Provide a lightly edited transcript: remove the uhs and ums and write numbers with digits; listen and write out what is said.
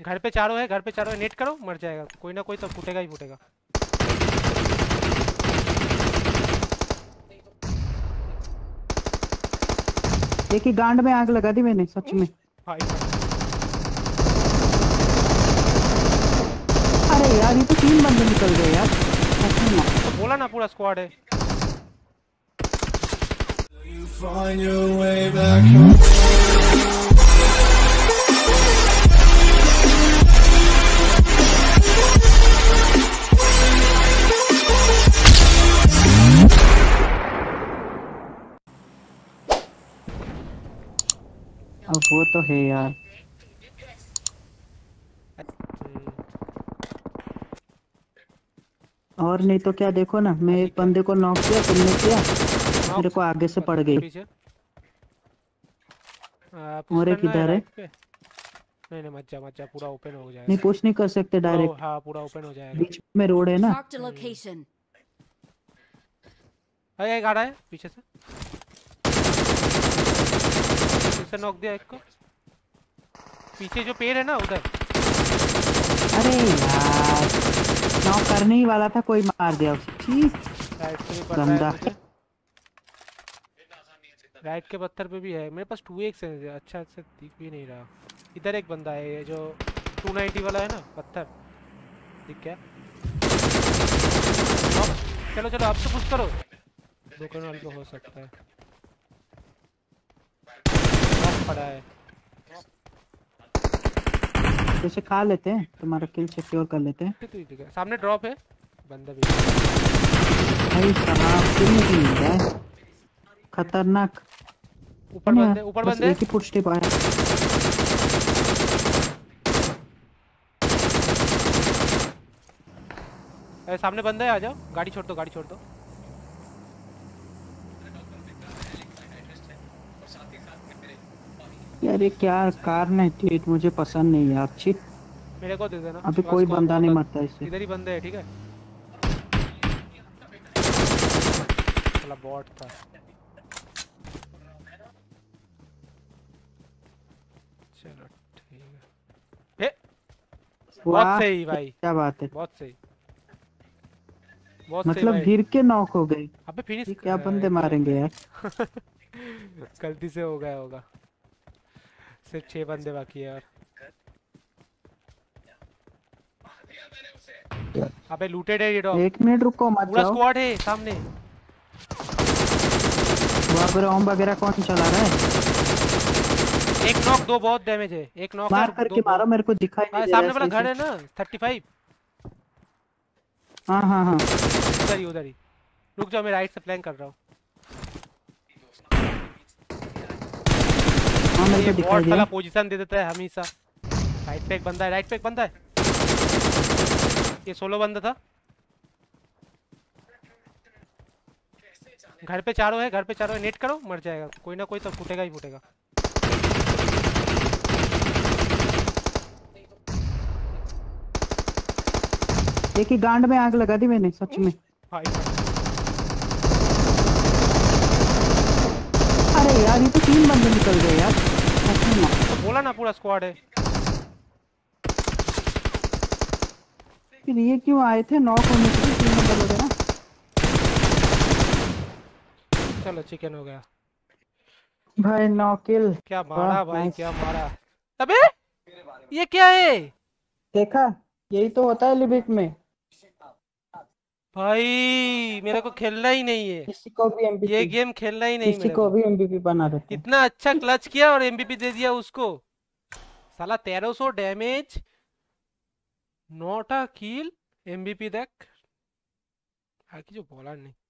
घर पे चारों है, घर पे चारों है, नेट करो मर जाएगा, कोई ना कोई तो फूटेगा ही फूटेगा। एक ही गांड में आग लगा दी मैंने सच में। भाई अरे यार ये तो 3 बंदे निकल गए यार। तो बोला ना पूरा स्क्वाड है। Find your way back home. अब वो तो है यार। और नहीं तो क्या, देखो ना मैं एक बंदे को नॉक किया, तुमने किया, मेरे को आगे से पड़ गई। पीछे और एक इधर है। नहीं नहीं मत जा, पूरा ओपन हो जाएगा। नहीं पुश नहीं कर सकते डायरेक्ट। हाँ पूरा ओपन हो जाएगा। बीच में रोड है ना। एक आ रहा है पीछे से, पीछे नॉक दिया एक को, पीछे जो पेड़ है ना उधर। अरे यार नॉक करने ही वाला था, कोई मार दिया उसे। राइट से भी पड़ रहा है मुझे, राइट के पत्थर पे भी है। मेरे पास 2x है, अच्छा से दिख भी नहीं रहा। इधर एक बंदा है, ये जो 290 वाला है ना पत्थर, दिख गया। चलो चलो अब तो पुश करो, दुकान वाले को हो सकता है पड़ा है। उसे खा लेते हैं, तुम्हारा किल सिक्योर कर लेते हैं। ठीक है, सामने ड्रॉप है, बंदा भी भाई साहब किल नहीं मिल रहा है, खतरनाक। ऊपर बंदे, ऊपर बंदे। एक ही फुट स्टेप आया। सामने बंदा है, आ जाओ, गाड़ी छोड़ दो, गाड़ी छोड़ दो। यार ये क्या कार नहीं, मुझे पसंद नहीं यार, अच्छी। मेरे को दे देना, अभी कोई बंदा नहीं मरता इससे। इधर ही बंदे है, ठीक है। साला बॉट था। चलो ठीक है। बहुत सही भाई, क्या बात है, बहुत सही, बहुत मतलब सही गिर के नॉक हो गए। अबे फिनिश क्या बंदे मारेंगे यार। गलती से हो गया होगा, सिर्फ 6 बंदे बाकी है। और अबे लूटेड है ये डॉग। 1 मिनट रुको मत पूरा जाओ। स्क्वाड है सामने। बम वगैरह कौन चला रहा है? एक नॉक, 2 बहुत डैमेज है, एक नॉक मार करके मारो, मेरे को दिखाई नहीं दे रहा है। सामने वाला घर है ना 35। हाँ हाँ हाँ उधर ही, उधर ही। रुक जाओ, मैं राइट से प्लान कर रहा हूँ। हाँ मेरे को दिखाई दिया। पोजीशन दे देता है हमेशा। राइट पे एक बंदा है, राइट पे एक बंदा है। ये सोलो बंदा था। घर पे चारों है, घर पे चारों है, नेट करो मर जाएगा, कोई ना कोई तो फूटेगा ही फूटेगा। एक ही गांड में आग लगा दी मैंने सच में। भाई अरे यार ये तो 3 बंदे निकल गए यार। तो बोला ना पूरा स्क्वाड है। फिर ये क्यों आए थे नॉक होने के लिए? 3 नंबर वगैरह। चलो चिकन हो गया भाई नॉकिल। क्या मारा भाई, क्या मारा। अबे ये क्या है? देखा, यही तो होता है लिमिट में। भाई मेरे को खेलना ही नहीं है किसी को भी एमवीपी, ये गेम, खेलना ही नहीं किसी मेरे को को। भी एमवीपी बना देते हैं। इतना अच्छा क्लच किया और एमवीपी दे दिया उसको। साला 1300 damage, not a kill, MVP देख। आगे जो बॉलर नहीं।